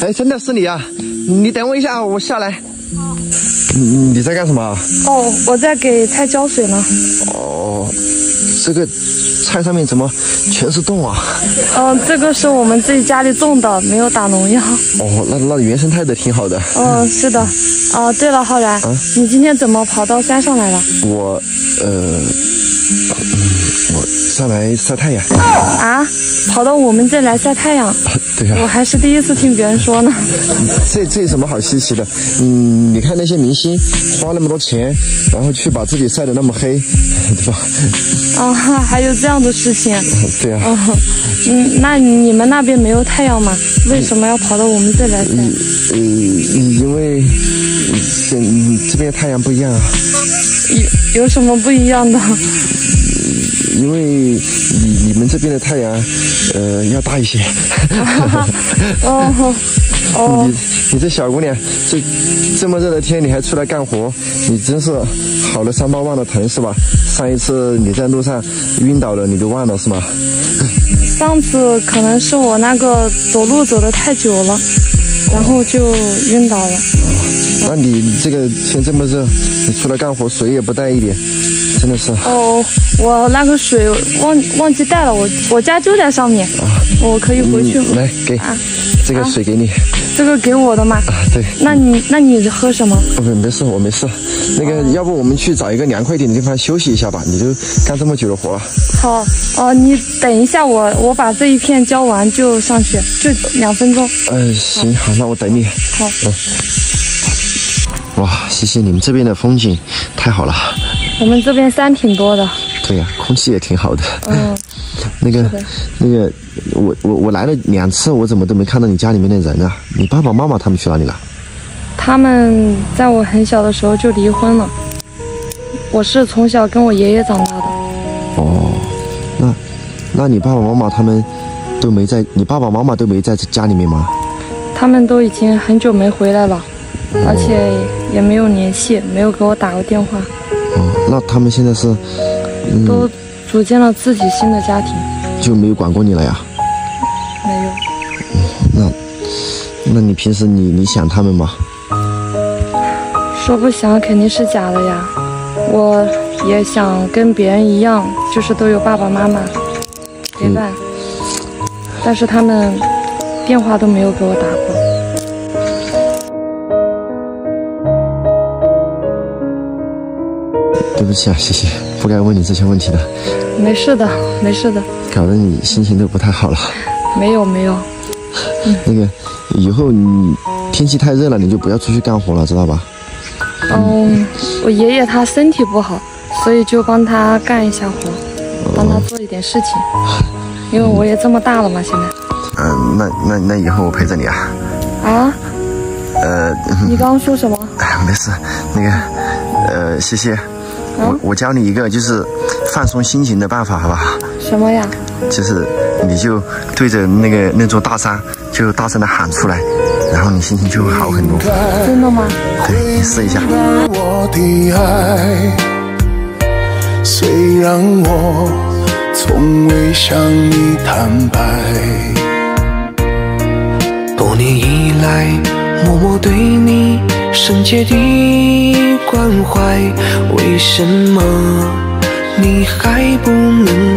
哎，真的是你啊！你等我一下，我下来。你在干什么？ 哦，我在给菜浇水呢。 哦，这个菜上面怎么全是洞啊？ 这个是我们自己家里种的，没有打农药。 哦，那原生态的挺好的。 是的。对了，浩然，你今天怎么跑到山上来了？ 我上来晒太阳。 啊？跑到我们这来晒太阳？ 对呀。 我还是第一次听别人说呢。 这有什么好稀奇的？你看那些明星花那么多钱，然后去把自己晒得那么黑，对吧？ 还有这样的事情。 对呀。 那你们那边没有太阳吗？为什么要跑到我们这来晒？ 因为这边太阳不一样啊。 有什么不一样的？ 因为你们这边的太阳，要大一些。你这小姑娘，这么热的天你还出来干活，你真是好了伤疤忘了疼是吧？上一次你在路上晕倒了，你都忘了是吗？ 上次可能是我那个走路走得太久了，然后就晕倒了。 那你这个天这么热，你出来干活水也不带一点，真的是。我那个水忘记带了，我家就在上面。我可以回去。来给，这个水给你。 这个给我的吗？ 对。 那你喝什么？ 没事，我没事。那个，要不我们去找一个凉快一点的地方休息一下吧？你都干这么久的活了。好。 你等一下，我把这一片浇完就上去，就2分钟。 行，好，那我等你。 好。 哇，谢谢你们这边的风景太好了。 我们这边山挺多的。 对呀，空气也挺好的。那个，我来了2次，我怎么都没看到你家里面的人啊？你爸爸妈妈他们去哪里了？ 他们在我很小的时候就离婚了。我是从小跟我爷爷长大的。 那你爸爸妈妈他们都没在？你爸爸妈妈都没在家里面吗？ 他们都已经很久没回来了，而且也没有联系，没有给我打过电话。 那他们现在是？ 都组建了自己新的家庭， 就没有管过你了呀？ 没有。 那你平时你想他们吗？ 说不想肯定是假的呀。我也想跟别人一样，就是都有爸爸妈妈陪伴，但是他们电话都没有给我打过。 对不起啊，谢谢，不该问你这些问题的。 没事的，没事的。 搞得你心情都不太好了。 没有。 那个，以后你天气太热了，你就不要出去干活了，知道吧？ 我爷爷他身体不好，所以就帮他干一下活，帮他做一点事情。因为我也这么大了嘛，现在。 那以后我陪着你啊。 你刚刚说什么？ 没事，那个，谢谢。我教你一个就是放松心情的办法，好不好？ 什么呀？ 就是你就对着那座大山，就大声的喊出来，然后你心情就会好很多。 真的吗？ 对，你试一下。 我的爱，虽然我从未向你坦白，多年以来默默对你深切的关怀，为什么你还不能